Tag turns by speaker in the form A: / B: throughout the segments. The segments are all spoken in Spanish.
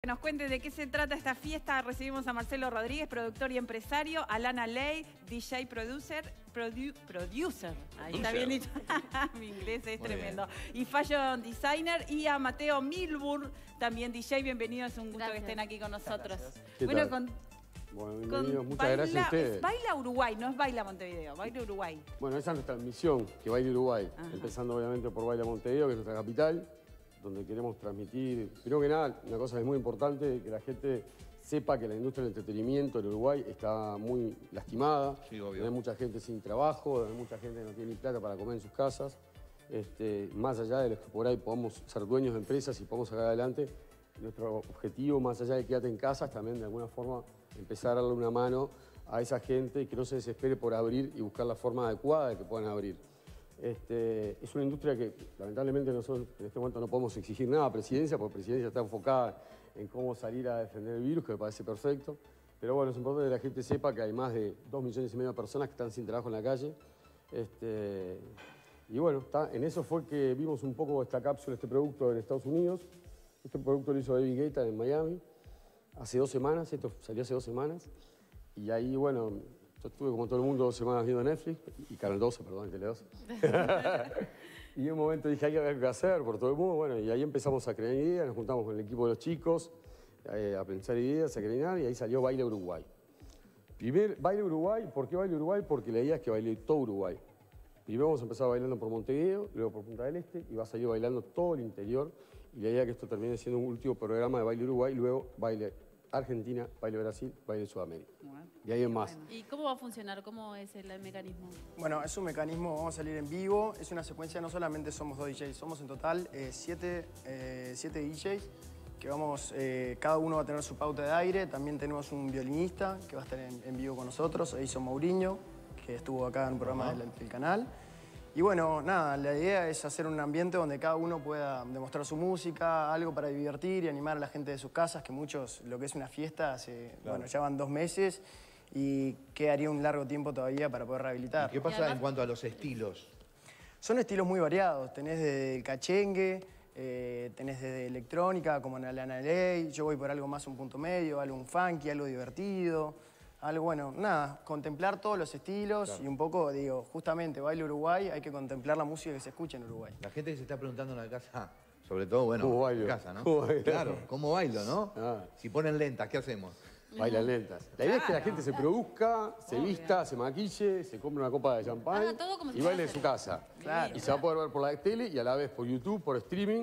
A: nos cuente de qué se trata esta fiesta. Recibimos a Marcelo Rodríguez, productor y empresario, a Lana Ley, DJ producer. Ahí está bien dicho. Mi inglés es tremendo. Y fashion designer. Y a Mateo Milburn, también DJ. Bienvenido, es un gusto que estén aquí con nosotros. Bueno,
B: bienvenidos, muchas gracias a ustedes.
A: Baila Uruguay, no es Baila Montevideo, Baila Uruguay.
B: Bueno, esa es nuestra misión, que Baile Uruguay. Empezando obviamente por Baila Montevideo, que es nuestra capital, donde queremos transmitir, primero que nada, una cosa que es muy importante, que la gente sepa que la industria del entretenimiento en Uruguay está muy lastimada. Sí, obvio. Hay mucha gente sin trabajo, hay mucha gente que no tiene ni plata para comer en sus casas. Más allá de los que por ahí podamos ser dueños de empresas y podamos sacar adelante, nuestro objetivo, más allá de quedarte en casa, es también de alguna forma empezar a darle una mano a esa gente y que no se desespere por abrir y buscar la forma adecuada de que puedan abrir. Es una industria que lamentablemente nosotros en este momento no podemos exigir nada a Presidencia, porque Presidencia está enfocada en cómo salir a defender el virus, que me parece perfecto. Pero bueno, es importante que la gente sepa que hay más de 2,5 millones de personas que están sin trabajo en la calle. Y bueno, en eso fue que vimos un poco esta cápsula, este producto en Estados Unidos. Este producto lo hizo David Guetta en Miami hace 2 semanas, esto salió hace 2 semanas. Y ahí, bueno, yo estuve como todo el mundo 2 semanas viendo Netflix, y Canal 12, perdón, Tele 12. Y en un momento dije, hay que hacer por todo el mundo. Bueno, y ahí empezamos a crear ideas, nos juntamos con el equipo de los chicos, a pensar ideas, a crear, y ahí salió Baile Uruguay. Primer, Baile Uruguay, ¿por qué Baile Uruguay? Porque la idea es que baile todo Uruguay. Primero vamos a empezar bailando por Montevideo, luego por Punta del Este, y va a salir bailando todo el interior. Y la idea es que esto termine siendo un último programa de Baile Uruguay, luego Baile Argentina, Baile Brasil, Baile Sudamérica. Bueno, y ahí en más.
C: ¿Y cómo va a funcionar? ¿Cómo es el mecanismo?
D: Bueno, es un mecanismo, vamos a salir en vivo, es una secuencia, no solamente somos 2 DJs, somos en total 7 DJs, que vamos, cada uno va a tener su pauta de aire, también tenemos un violinista que va a estar en vivo con nosotros, Edison Mourinho, que estuvo acá en un programa del canal. Y bueno, nada, la idea es hacer un ambiente donde cada uno pueda demostrar su música, algo para divertir y animar a la gente de sus casas, que muchos, lo que es una fiesta, bueno, ya van 2 meses y quedaría un largo tiempo todavía para poder rehabilitar.
E: ¿Y qué pasa en cuanto a los estilos?
D: Son estilos muy variados, tenés desde el cachengue, tenés desde electrónica, como en Lana Ley, yo voy por algo más un punto medio, algo un funky, algo divertido. Algo, bueno, nada, contemplar todos los estilos y un poco, digo, justamente Baile Uruguay, hay que contemplar la música que se escucha en Uruguay.
E: La gente que se está preguntando en la casa, sobre todo, bueno, en casa, ¿no? Claro, ¿cómo bailo, no? Si ponen lentas, ¿qué hacemos?
B: Bailan lentas. La idea es que la gente se produzca, se vista, se maquille, se compre una copa de champán y baile en su casa. Claro. Y se va a poder ver por la tele y a la vez por YouTube, por streaming,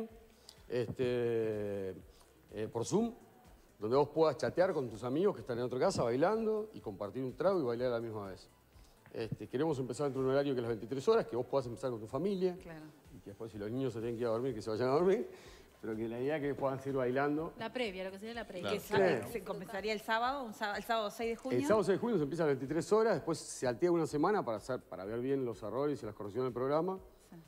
B: por Zoom, donde vos puedas chatear con tus amigos que están en otra casa bailando y compartir un trago y bailar a la misma vez. Queremos empezar entre un horario que es las 23 horas, que vos puedas empezar con tu familia. Claro. Y que después, si los niños se tienen que ir a dormir, que se vayan a dormir. Pero que la idea es que puedan seguir bailando.
C: La previa, lo que sería la previa.
A: Claro. ¿Se comenzaría el sábado, el sábado 6 de junio?
B: El sábado 6 de junio se empieza a las 23 horas, después se altea una semana para ver bien los errores y las correcciones del programa.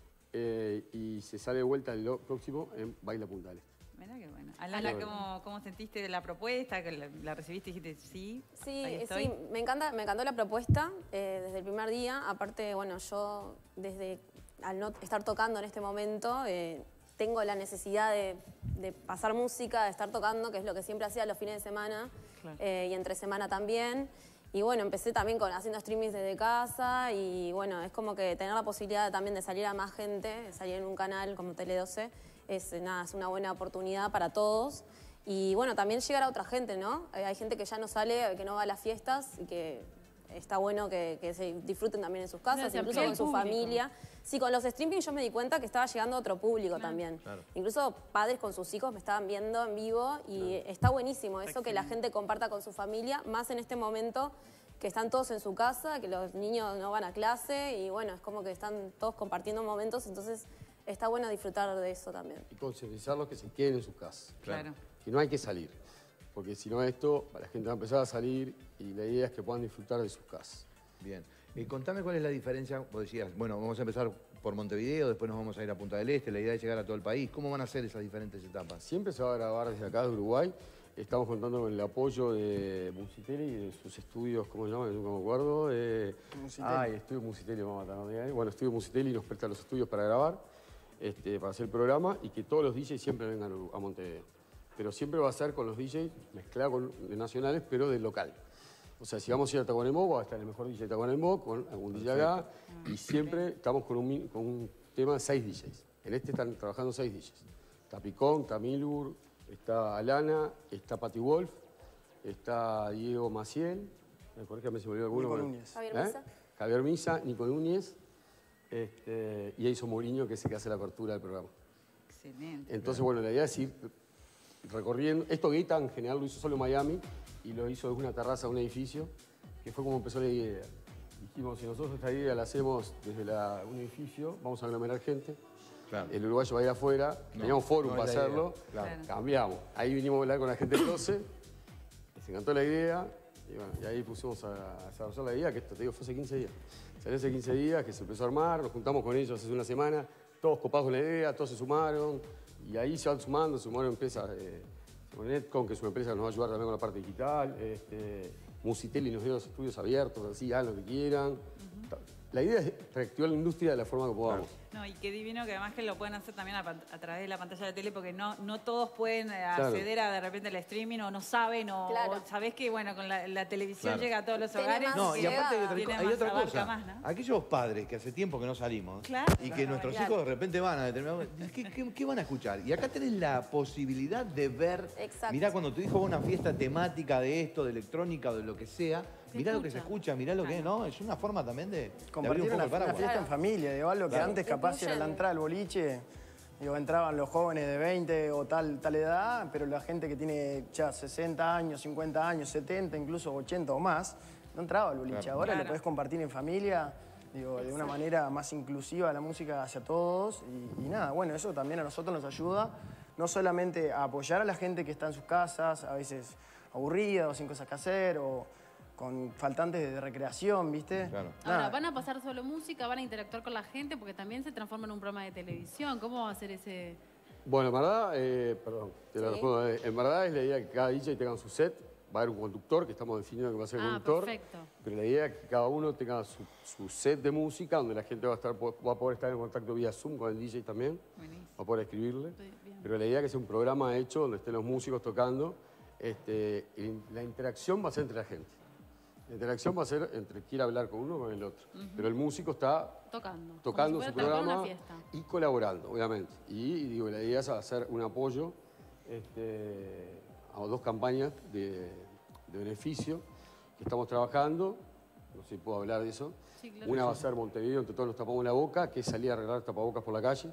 B: Sí. Y se sale de vuelta el próximo en Baila Punta del Este.
A: Mirá qué bueno. Alana, ¿cómo sentiste de la propuesta? ¿Que la recibiste y dijiste sí?
F: Sí, me encantó la propuesta desde el primer día. Aparte, bueno, yo al no estar tocando en este momento, tengo la necesidad de pasar música, de estar tocando, que es lo que siempre hacía los fines de semana y entre semana también. Y bueno, empecé también haciendo streamings desde casa y bueno, es como que tener la posibilidad también de salir a más gente, de salir en un canal como Tele 12, es una buena oportunidad para todos. Y bueno, también llegar a otra gente, ¿no? Hay gente que ya no sale, que no va a las fiestas y que está bueno que se disfruten también en sus casas, incluso con su familia. Sí, con los streamings yo me di cuenta que estaba llegando a otro público también. Claro. Incluso padres con sus hijos me estaban viendo en vivo y está buenísimo eso, que la gente comparta con su familia, más en este momento que están todos en su casa, que los niños no van a clase y bueno, es como que están todos compartiendo momentos, entonces está bueno disfrutar de eso también.
B: Y concientizarlos que se queden en su casa.
A: Claro.
B: Que no hay que salir. Porque si no esto, la gente va a empezar a salir y la idea es que puedan disfrutar de sus casas.
E: Bien. Contame cuál es la diferencia, vos decías, bueno, vamos a empezar por Montevideo, después nos vamos a ir a Punta del Este, la idea es llegar a todo el país. ¿Cómo van a ser esas diferentes etapas?
B: Siempre se va a grabar desde acá de Uruguay. Estamos contando con el apoyo de Musitelli y de sus estudios, ¿cómo se llama? Nunca me acuerdo. Estudio Musitelli, vamos a matar. Bueno, Estudio Musitelli nos presta los estudios para grabar, para hacer el programa y que todos los DJs siempre vengan a Montevideo. pero siempre va a ser con los DJs mezclados con de nacionales, pero de local. O sea, si vamos a ir a Tacuarembó, va a estar el mejor DJ de Tacuarembó, con algún DJ acá, y siempre estamos con un tema de 6 DJs. En este están trabajando 6 DJs. Está Picón, está Milur, está Alana, está Patty Wolf, está Diego Maciel, corrígame si me olvidó alguno.
D: Nico Núñez.
F: Javier Misa.
B: Javier Misa, Nico Núñez, y Jason Mourinho, que es el que hace la apertura del programa.
A: Excelente.
B: Entonces, bueno, la idea es ir recorriendo. Esto Guetta en general lo hizo solo en Miami y lo hizo desde una terraza de un edificio, que fue como empezó la idea. Dijimos, si nosotros esta idea la hacemos desde un edificio, vamos a aglomerar gente.
E: Claro.
B: El uruguayo va a ir afuera, teníamos forum
E: no
B: para
E: es la idea.
B: hacerlo,
E: Claro.
B: cambiamos. Ahí vinimos a hablar con la gente del 12, les encantó la idea, y, bueno, y ahí pusimos a desarrollar la idea, que esto te digo, fue hace 15 días. Salió hace 15 días, que se empezó a armar, nos juntamos con ellos hace una semana, todos copados con la idea, todos se sumaron, y ahí se van sumando, sumaron empresas, Netcom, que es una empresa que nos va a ayudar también con la parte digital, Musitelli nos dio los estudios abiertos, así, hagan lo que quieran. La idea es reactivar la industria de la forma que podamos.
A: No, y qué divino que además que lo pueden hacer también a través de la pantalla de tele, porque no todos pueden acceder a de repente al streaming o no saben, o sabés que bueno, con la televisión llega a todos los
F: Tiene
A: hogares.
F: más
E: No, y aparte
A: Tiene
E: hay
A: más,
E: otra
A: abarca
E: cosa.
A: más, ¿no?
E: Aquellos padres que hace tiempo que no salimos
A: Claro.
E: y que nuestros
A: Claro.
E: hijos de repente van a determinado momento, ¿qué van a escuchar? Y acá tenés la posibilidad de ver,
F: Exacto.
E: mirá cuando tu hijo va a una fiesta temática de esto, de electrónica o de lo que sea, mirá lo que se escucha, mirá lo que es, ¿no? Es una forma también de abrir
D: Compartir
E: un poco
D: una
E: el paraguas.
D: fiesta en familia, digo, algo que
E: Claro.
D: antes capaz era la entrada al boliche, digo, entraban los jóvenes de 20 o tal edad, pero la gente que tiene ya 60 años, 50 años, 70, incluso 80 o más, no entraba al boliche.
E: Claro.
D: Ahora
A: Claro.
D: lo podés compartir en familia, digo, de una manera más inclusiva la música hacia todos y nada, bueno, eso también a nosotros nos ayuda, no solamente a apoyar a la gente que está en sus casas, a veces aburrida o sin cosas que hacer o con faltantes de recreación, ¿viste?
E: Claro.
C: Ahora,
D: Nada.
C: ¿van a pasar solo música? ¿Van a interactuar con la gente? Porque también se transforma en un programa de televisión. ¿Cómo va a ser ese...?
B: Bueno, en verdad, perdón, te lo
F: Sí.
B: respondo. En verdad es la idea que cada DJ tenga su set, va a haber un conductor, que estamos definiendo que va a ser el conductor.
C: Perfecto.
B: Pero la idea es que cada uno tenga su set de música, donde la gente va a poder estar en contacto vía Zoom con el DJ también,
A: Buenísimo.
B: va a poder escribirle.
C: Bien.
B: Pero la idea es que sea un programa hecho donde estén los músicos tocando. Y la interacción va a ser entre la gente. La interacción va a ser entre quiere hablar con uno o con el otro. Pero el músico está
C: Tocando.
B: tocando
C: Como si
B: su
C: fuera tal cual
B: programa
C: una fiesta.
B: y colaborando, obviamente. Y digo, la idea es hacer un apoyo a 2 campañas de beneficio que estamos trabajando. No sé si puedo hablar de eso.
C: Sí, claro.
B: Una va a ser Montevideo, entre todos nos tapamos la boca, que es salir a arreglar tapabocas por la calle.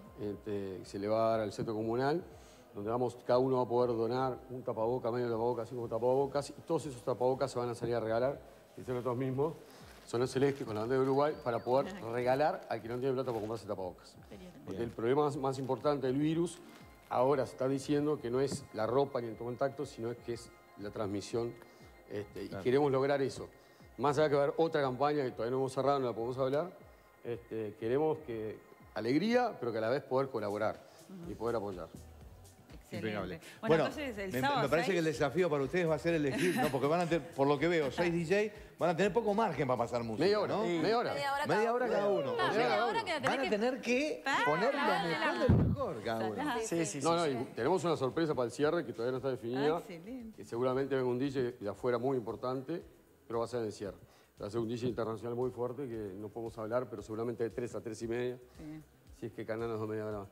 B: Se le va a dar al centro comunal, donde cada uno va a poder donar un tapaboca, medio tapabocas, 5 tapabocas, y todos esos tapabocas se van a salir a regalar, y son nosotros mismos, son los celestes con la bandera de Uruguay, para poder regalar al que no tiene plata para comprarse tapabocas. Porque el problema más importante del virus, ahora se está diciendo que no es la ropa ni el contacto, sino es que es la transmisión, y queremos lograr eso. Más allá que va a haber otra campaña que todavía no hemos cerrado, no la podemos hablar, queremos que alegría, pero que a la vez poder colaborar y poder apoyar.
A: Excelente.
E: Impecable.
A: Bueno, entonces el sábado
E: me parece
A: 6,
E: que el desafío para ustedes va a ser elegir, ¿no? Porque van a tener, por lo que veo, 6 DJ, van a tener poco margen para pasar música,
B: Media hora,
E: ¿no?
B: media hora.
E: Media hora cada uno.
C: Ah,
E: O sea,
C: media hora que
E: van a
C: tenés que...
E: tener que poner lo mejor de lo mejor cada uno.
D: Sí.
B: No, y tenemos una sorpresa para el cierre que todavía no está definida.
A: excelente.
B: Que seguramente venga un DJ de afuera muy importante, pero va a ser en el cierre. Va a ser un DJ internacional muy fuerte que no podemos hablar, pero seguramente de 3 a 3 y media.
A: Sí.
B: Si es que Canal nos da media hora.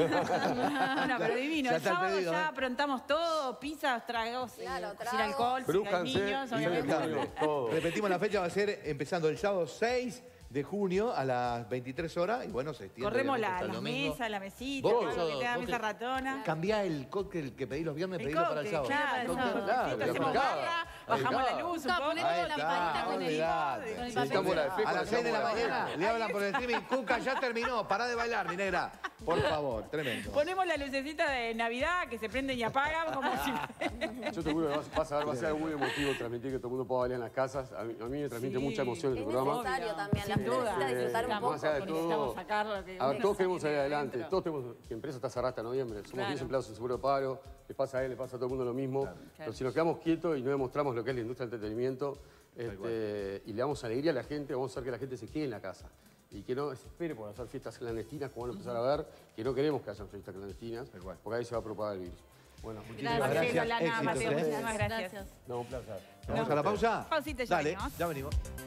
A: Bueno, pero divino.
E: Ya
A: El
E: está el
A: sábado
E: pedido,
A: ya
E: ¿eh?
A: aprontamos todo, pizzas, tragos,
F: Claro,
A: sin
F: tragos.
A: alcohol, si hay
B: Brújanse,
A: niños,
B: y
A: obviamente.
B: junio, todo.
E: Repetimos, la fecha va a ser empezando el sábado 6 de junio a las 23 horas y bueno, se extiende.
A: Corremos
E: obviamente, hasta el
A: las
E: domingo.
A: mesas, la mesita,
E: Vos
A: todo
E: que
A: lo que
E: sos-
A: tenga
E: vos
A: mesa
E: que-
A: ratona.
E: Cambiá el cóctel que pedí los viernes,
A: El
E: pedilo para el
A: cóctel,
E: sábado.
A: claro,
E: El
A: el
E: cóctel,
A: sábado.
B: claro,
A: Hacemos
B: aplicado.
A: barra, bajamos la
B: Aplicado.
A: luz un
C: Cuca,
A: poco.
C: ponés
E: Ahí
C: la lamparita
E: está,
C: con el
E: olvidate.
C: con el
B: Sí,
C: papel.
B: estamos la de
E: A
B: Feco,
E: las 6 de la
B: estamos
E: mañana le hablan por el streaming. Cuca, ya terminó. Pará de bailar, mi negra. Por favor, tremendo.
A: Ponemos la lucecita de Navidad que se prenden y apagan como si...
B: Yo te juro que va a ser algo muy emotivo transmitir que todo el mundo pueda bailar en las casas. A mí me transmite
A: Sí.
B: mucha emoción el
F: Es
B: programa.
F: necesario también, la
A: Sin
F: gente
A: duda.
F: necesita disfrutar un
A: Estamos-
F: poco.
B: Más allá de
A: necesitamos
B: todo,
A: sacar lo que...
B: a ver, todos queremos salir
A: de
B: adelante.
A: adentro.
B: Todos tenemos, que empresa está cerrada hasta noviembre. Somos
A: Claro.
B: 10 empleados en seguro de paro. Le pasa a él, le pasa a todo el mundo lo mismo.
A: Claro.
B: Pero si nos quedamos quietos y no demostramos lo que es la industria del entretenimiento y le damos alegría a la gente, vamos a hacer que la gente se quede en la casa. Y que no se espere por hacer fiestas clandestinas, como van a empezar a ver, que no queremos que haya fiestas clandestinas,
E: Tal cual.
B: porque ahí se va a propagar el virus. Bueno, muchísimas
C: Gracias.
B: gracias.
A: Marcelo, Lana,
E: Éxitos,
A: Mateo,
E: ¿eh?
A: muchísimas gracias.
B: No, un placer.
E: ¿Vamos a la pausa?
A: Pausita, ya
E: Dale,
A: venimos.
E: ya venimos.